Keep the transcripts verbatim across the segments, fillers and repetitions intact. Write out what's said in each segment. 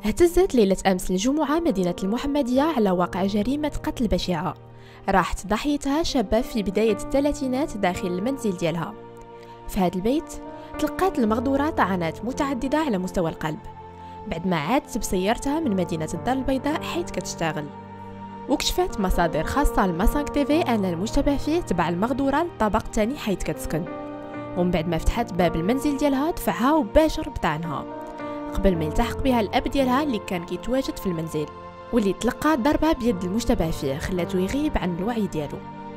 اهتزت ليلة أمس الجمعة مدينة المحمدية على واقع جريمة قتل بشعة راحت ضحيتها شابة في بداية الثلاثينات داخل المنزل ديالها. في هذا البيت تلقات المغدورة طعنات متعددة على مستوى القلب بعد ما عادت بسيارتها من مدينة الدار البيضاء حيث كتشتغل. وكشفت مصادر خاصة لماسانك تيفي أن المشتبه فيه تبع المغدورة للطابق الثاني حيث كتسكن، ومن بعد ما فتحت باب المنزل ديالها دفعها وباشر بطعنها قبل ما يلتحق بها الاب ديالها اللي كان كيتواجد في المنزل، واللي تلقى ضربه بيد المشتبه فيه خلاته يغيب عن الوعي ديالو.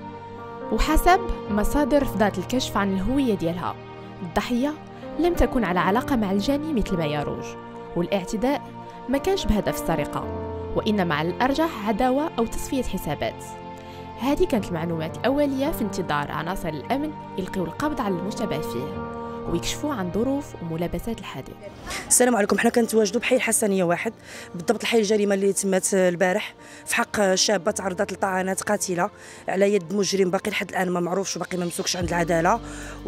وحسب مصادر رفضات الكشف عن الهويه ديالها، الضحيه لم تكن على علاقه مع الجاني مثل ما يروج، والاعتداء ما كانش بهدف السرقه وانما على الارجح عداوه او تصفيه حسابات. هذه كانت المعلومات الاوليه في انتظار عناصر الامن يلقيوا القبض على المشتبه فيه ويكشفوا عن ظروف وملابسات الحادث. السلام عليكم. حنا كنتواجدوا بحي الحسنيه واحد، بالضبط الحي الجريمه اللي تمت البارح في حق شابه تعرضت لطعنات قاتله على يد مجرم باقي لحد الان ما معروفش وباقي ما مسوكش عند العداله،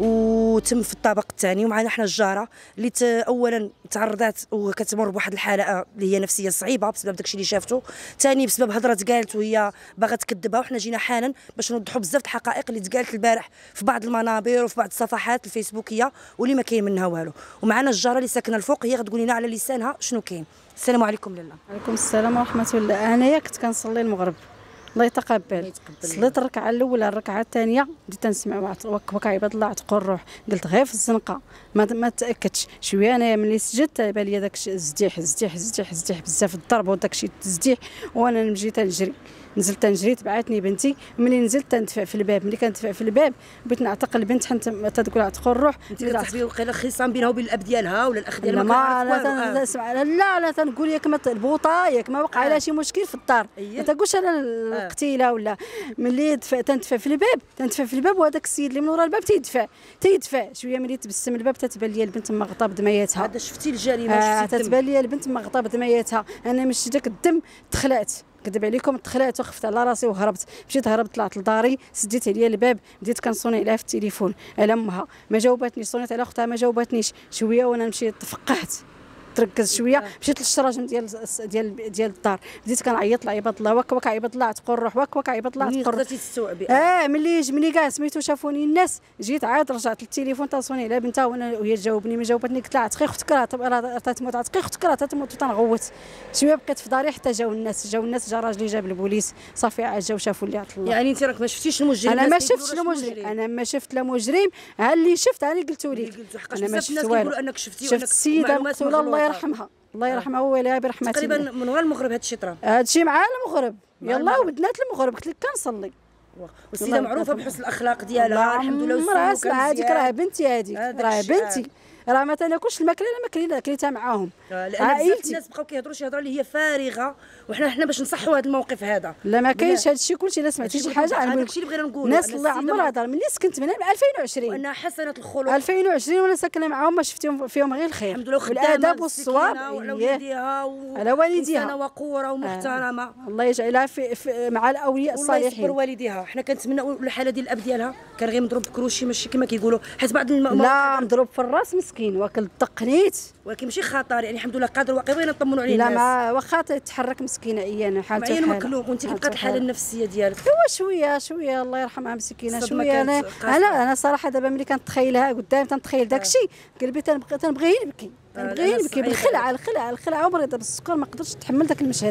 وتم في الطابق الثاني. ومعنا حنا الجاره اللي اولا تعرضت وكتمر بواحد الحاله اللي هي نفسيه صعيبه بسبب داكشي اللي شافته، ثاني بسبب هضره تقالت وهي باغا تكذبها، وحنا جينا حالا باش نوضحوا بزاف الحقائق اللي تقالت البارح في بعض المنابر وفي بعض الصفحات الفيسبوكيه واللي ما كاين منها والو. ومعنا الجاره اللي ساكنه الفوق هي غتقول لنا على لسانها شنو كاين. السلام عليكم لاله. وعليكم السلام ورحمه الله. انايا كنت كنصلي المغرب، الله يتقبل. صليت الركعه الاولى الركعه الثانيه بديت نسمع وك عباد الله عتقوا الروح، قلت غير في الزنقه ما ما تاكدتش شويه. انايا ملي سجدت بان لي داك الزديح الزديح الزديح الزديح بزاف الضرب وداك الشيء التزديح، وانا نمشي تنجري نزلت نجري تبعتني بنتي. ملي نزلت تندفع في الباب، ملي كندفع في الباب بغيت نعتق البنت حتى تقول عتقوا الروح. انت كتحسبي وقيله خصام بينها وبين الاب ديالها ولا الاخ ديالها؟ ما لا تسمع لا لا تنقول ياك ما البوطه ياك ما وقع لها آه. شي مشكل في الدار، ما تقولش انا القتيله ولا. ملي دفع تندفع في الباب تندفع في الباب وهذاك السيد اللي من ورا الباب تيدفع تيدفع شويه. ملي تبسم الباب تتبان لي البنت مغطى بدمياتها. هذا شفتي الجريمه؟ آه تتبان لي البنت مغطى بدمياتها. انا مشيت داك الدم تخلعت، كذب عليكم، تخلعت وخفت على راسي وهربت. مشيت هربت طلعت لداري، سديت عليا الباب، بديت كنصوني عليها في التليفون على امها ما جاوباتنيش، صونيت على اختها ما جاوباتنيش. شويه وانا مشيت تفقعت تركز شويه، مشيت للشراجم ديال ديال ديال الدار، بديت كنعيط لعباد الله وك وك عباد الله عتقوا الروح وك وك عباد الله عتقوا الروح. تستوعبي اه ملي ملي كاع سميتو شافوني الناس جيت عاد رجعت للتليفون تصوني على بنتها وانا وهي تجاوبني ما جاوبتني. قلت لها عتقي اختك راه تموت، عتقي اختك راه تموت وتنغوت. شويه بقيت في داري حتى جاو الناس جاو الناس جا راجلي جاب البوليس صافي عاد جاو شافوا اللي عطل الله. يعني انت راك ما شفتيش المجرم؟ انا ما شفتش المجرم، انا ما شفت لا مجرم. ها اللي شفت انا قلتو لي انا ما شفت والو. انك شفتي شفت السيده مقتوله الله يرحمها الله يرحمها ويليها برحمته. تقريبا من ورا المغرب هذا الشيء طرا، هذا الشيء مع المغرب يلا وبدنات المغرب. قلت لك كنصلي والسيده معروفه بحسن الاخلاق ديالها الحمد لله. والسلوك هذيك راه بنتي، هذيك راه بنتي، راه ما تناكلش الماكله الا ماكله كليتها معاهم. لان بزاف الناس بقاو كيهضروا شي هضره اللي هي فارغه، وحنا حنا باش نصحوا هذا الموقف هذا. لا ما كاينش هذا الشيء كلشي. الا سمعتي شي حاجه هذا الشيء اللي بغينا نقولوا. الناس الله عمرها هضر ملي سكنت من ألفين وعشرين وانها حسنه الخلق ألفين وعشرين وانا ساكنه معاهم ما شفتيهم فيهم غير الخير الحمد لله. والادب والصواب على والديها على والديها وقوره ومحترمه. آه. الله يجعلها في, في مع الاولياء الصالحين. الله يصبر والديها. حنا كنتمناو الحاله ديال الاب ديالها كان غير مضروب بكروشي ماشي كما كيقولوا، حيت بعض الم... لا مضروب في الراس مسكين واكل الدقنيت، ولكن ماشي خطر. يعني الحمد لله قادر واقي بغينا نطمنوا عليه الناس. لا ما واخا تتحرك مسكينه عيانه حالته عيان مكلوم. وانت كيف بقات الحاله النفسيه ديالك؟ هو شويه شويه الله يرحمها مسكينه شويه. انا انا انا صراحه دابا ملي كنتخيلها قدام تنتخيل داك الشيء قلبي تنبغي تنبغي نبكي تنبغي نبكي بالخلعه الخلعه الخلعه مريضه بالسكر ما قدرتش نتحمل داك المشهد.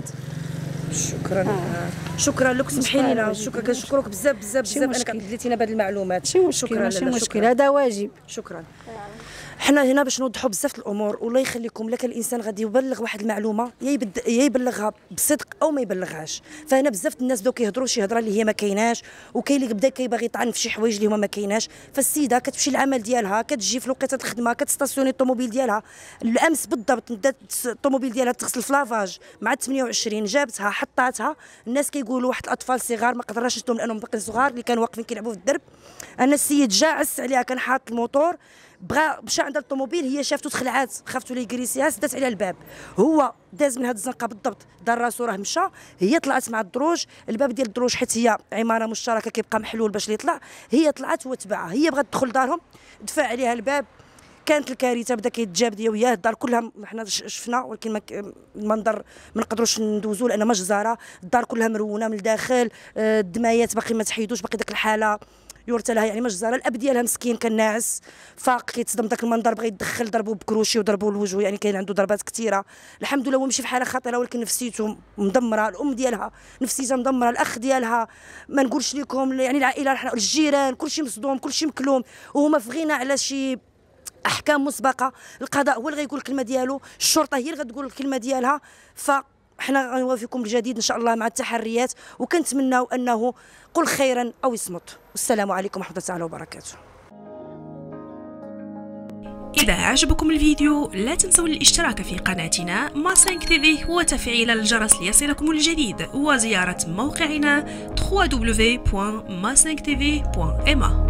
شكرا. آه. شكرا لك، سمحي لنا. شكرا كنشكروك بزاف بزاف بزاف انك دليتينا بهذه المعلومات. شي مشكل ماشي مشكل، هذا واجب. شكرا. حنا هنا باش نوضحوا بزاف الامور، والله يخليكم لك الانسان غادي يبلغ واحد المعلومه يا يبلغها بصدق او ما يبلغهاش. فهنا بزاف الناس بداو كيهضروا شي هضره اللي هي ما كايناش، وكاين اللي بدا كيبغي يطعن في شي حوايج اللي هما ما كايناش. فالسيده كتمشي للعمل ديالها، كتجي في وقيته الخدمه، كتستاسيوني الطوموبيل ديالها. الامس بالضبط بدات الطوموبيل ديالها تغسل في لافاج مع ثمانية وعشرين، جابتها حطاتها. الناس كيقولوا واحد الاطفال صغار ما قدرناش نشدهم لانهم باقيين صغار اللي كانوا واقفين كيلعبوا في الدرب. ان السيد جا عس عليها، كان حاط الموتور، بغى مشى عند الطوموبيل، هي شافته تخلعات، خافتو لي يكريسيها، سدات عليها الباب. هو داز من هاد الزنقه بالضبط، دار راسو راه مشى، هي طلعت مع الدروج. الباب ديال الدروج حيت هي عماره مشتركه كيبقى محلول باش اللي يطلع، هي طلعت هو تبعها. هي بغات تدخل دارهم، دفع عليها الباب، كانت الكارثه بدا كيتجاب ديال وياه الدار كلها حنا شفنا، ولكن المنظر ما نقدروش ندوزو لان مجزره، الدار كلها مرونه من الداخل، الدمايات باقي ما تحيدوش، باقي داك الحاله يورث لها يعني مجزره. الاب ديالها مسكين كان ناعس فاق كيتصدم داك المنظر، بغى يدخل ضربوه بكروشي وضربوه الوجه، يعني كاين عنده ضربات كثيره. الحمد لله هو ماشي في حاله خطيره ولكن نفسيته مدمره، الام ديالها نفسيتها مدمره، الاخ ديالها ما نقولش لكم يعني العائله رحنا الجيران كلشي مصدوم كلشي مكلوم، وهما في غنى على شي احكام مسبقه. القضاء هو اللي غيقول الكلمه ديالو، الشرطه هي اللي غتقول الكلمه ديالها. ف حنا غنوافيكم بالجديد ان شاء الله مع التحريات، وكنتمناو انه قل خيرا او اصمت. والسلام عليكم ورحمه الله تعالى وبركاته. إذا عجبكم الفيديو لا تنسوا الاشتراك في قناتنا ما خمسة تي في وتفعيل الجرس ليصلكم الجديد، وزيارة موقعنا دبليو دبليو دبليو بوان ما خمسة تي في بوان إم إيه.